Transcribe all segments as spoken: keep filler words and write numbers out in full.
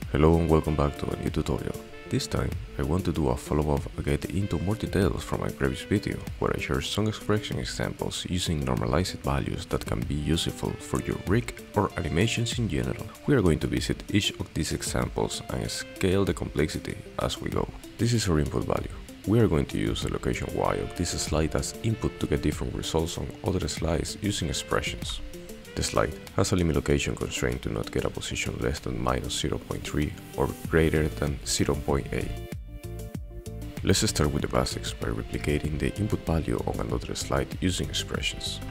Hello and welcome back to a new tutorial. This time I want to do a follow-up and get into more details from my previous video, where I share some expression examples using normalized values that can be useful for your rig or animations in general. We are going to visit each of these examples and scale the complexity as we go. This is our input value. We are going to use the location Y of this slide as input to get different results on other slides using expressions. The slide has a limit location constraint to not get a position less than minus zero point three or greater than zero point eight. Let's start with the basics by replicating the input value on another slide using expressions.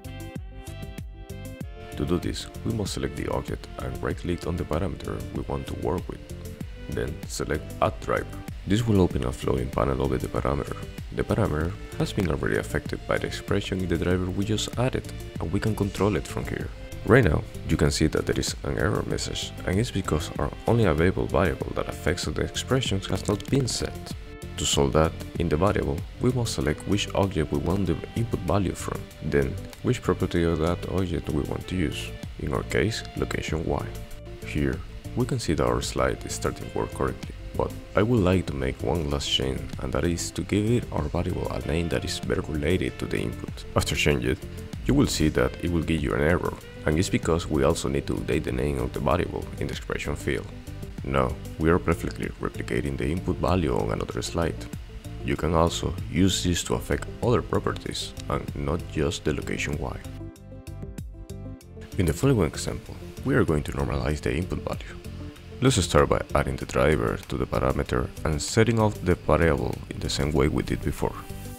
To do this, we must select the object and right-click on the parameter we want to work with. Then select Add Driver. This will open a floating panel over the parameter. The parameter has been already affected by the expression in the driver we just added, and we can control it from here. Right now, you can see that there is an error message, and it's because our only available variable that affects the expressions has not been set. To solve that, in the variable, we must select which object we want the input value from, then which property of that object we want to use, in our case, location Y. Here, we can see that our slide is starting to work correctly. But I would like to make one last change, and that is to give it our variable a name that is better related to the input. After changing it, you will see that it will give you an error, and it's because we also need to update the name of the variable in the expression field. Now, we are perfectly replicating the input value on another slide. You can also use this to affect other properties, and not just the location Y. In the following example, we are going to normalize the input value. Let's start by adding the driver to the parameter and setting off the variable in the same way we did before.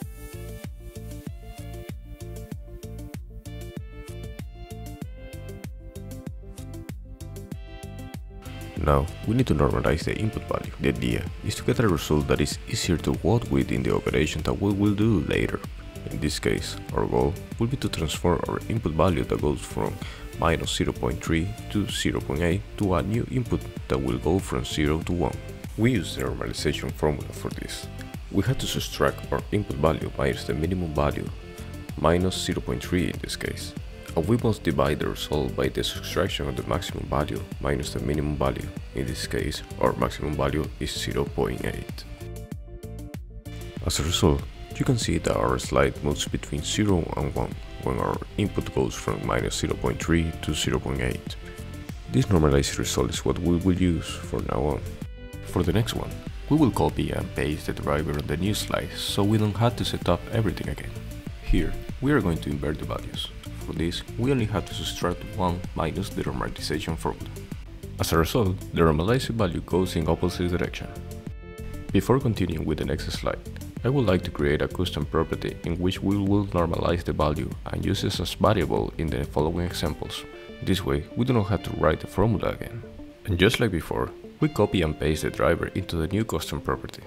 Now, we need to normalize the input value. The idea is to get a result that is easier to work with in the operation that we will do later. In this case, our goal will be to transform our input value that goes from minus zero point three to zero point eight to a new input that will go from zero to one. We use the normalization formula for this. We have to subtract our input value minus the minimum value, minus zero point three in this case, and we must divide the result by the subtraction of the maximum value minus the minimum value. In this case, our maximum value is zero point eight. As a result, you can see that our slide moves between zero and one when our input goes from minus zero point three to zero point eight. This normalized result is what we will use from now on. For the next one, we will copy and paste the driver on the new slide so we don't have to set up everything again. Here, we are going to invert the values. For this, we only have to subtract one minus the normalization formula. As a result, the normalized value goes in opposite direction. Before continuing with the next slide, I would like to create a custom property in which we will normalize the value and use it as variable in the following examples. This way, we do not have to write the formula again. And just like before, we copy and paste the driver into the new custom property.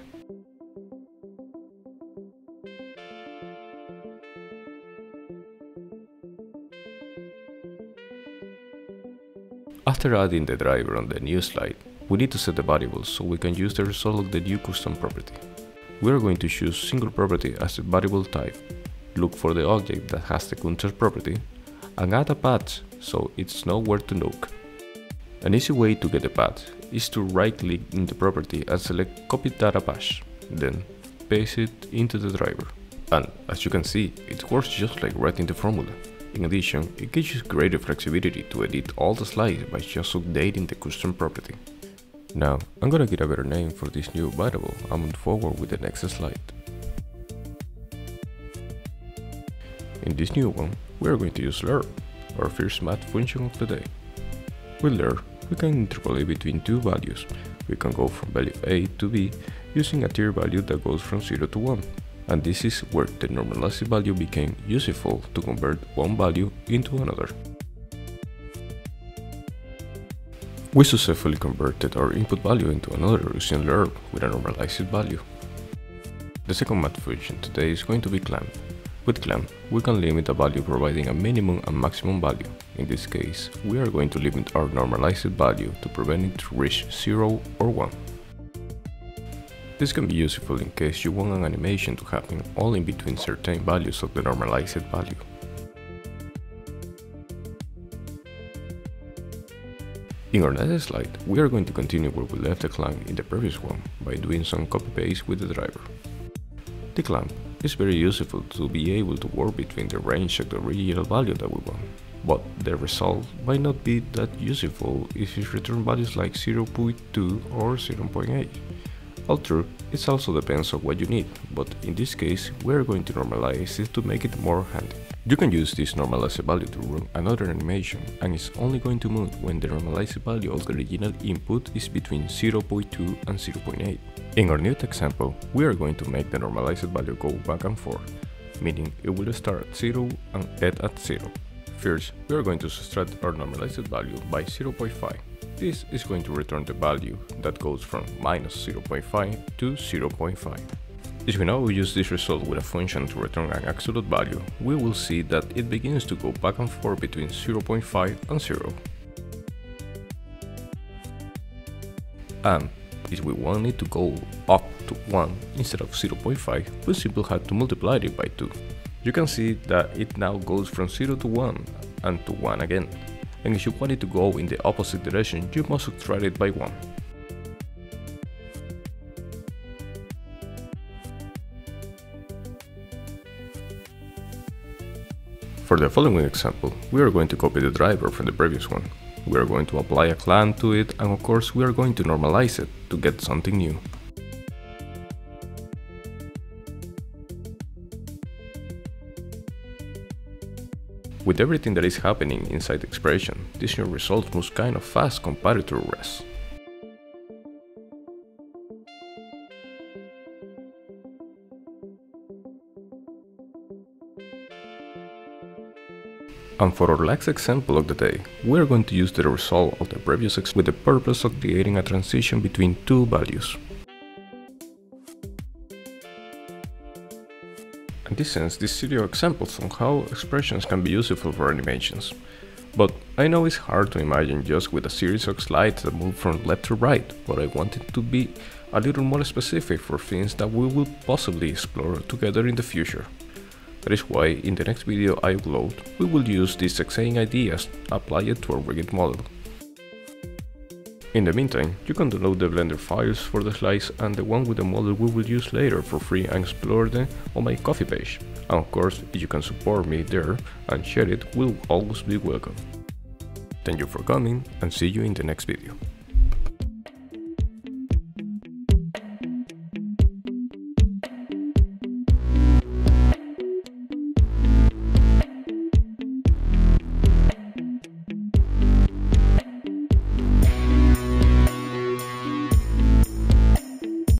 After adding the driver on the new slide, we need to set the variables so we can use the result of the new custom property. We are going to choose single property as the variable type, look for the object that has the counter property, and add a path so it's nowhere to look. An easy way to get the path is to right-click in the property and select Copy Data Path, then paste it into the driver. And as you can see, it works just like writing the formula. In addition, it gives you greater flexibility to edit all the slides by just updating the custom property. Now, I'm gonna get a better name for this new variable and move forward with the next slide. In this new one, we are going to use ler, our first math function of the day. With ler, we can interpolate between two values. We can go from value A to B using a tier value that goes from zero to one. And this is where the normalized value became useful to convert one value into another. We successfully converted our input value into another using ler with a normalized value. The second math function today is going to be clamp. With clamp, we can limit a value providing a minimum and maximum value. In this case, we are going to limit our normalized value to prevent it to reach zero or one. This can be useful in case you want an animation to happen only between certain values of the normalized value. In our next slide, we are going to continue where we left the clamp in the previous one by doing some copy-paste with the driver. The clamp is very useful to be able to work between the range of the original value that we want, but the result might not be that useful if it returns values like zero point two or zero point eight. Although it also depends on what you need, but in this case we are going to normalize it to make it more handy. You can use this normalized value to run another animation, and it's only going to move when the normalized value of the original input is between zero point two and zero point eight. In our new example, we are going to make the normalized value go back and forth, meaning it will start at zero and end at zero. First, we are going to subtract our normalized value by zero point five. This is going to return the value that goes from minus zero point five to zero point five. If we now use this result with a function to return an absolute value, we will see that it begins to go back and forth between zero point five and zero. And if we want it to go up to one instead of zero point five, we simply have to multiply it by two. You can see that it now goes from zero to one and to one again. And if you want it to go in the opposite direction, you must subtract it by one. For the following example, we are going to copy the driver from the previous one. We are going to apply a clamp to it, and of course we are going to normalize it to get something new. With everything that is happening inside the expression, this new result moves kind of fast compared to the rest. And for our last example of the day, we are going to use the result of the previous example with the purpose of creating a transition between two values. In this sense, this series of examples on how expressions can be useful for animations. But I know it's hard to imagine just with a series of slides that move from left to right, but I wanted to be a little more specific for things that we will possibly explore together in the future. That is why in the next video I upload, we will use these same ideas, apply it to our rigid model. In the meantime, you can download the Blender files for the slides and the one with the model we will use later for free and explore them on my Ko-fi page. And of course, if you can support me there and share it, will always be welcome. Thank you for coming and see you in the next video.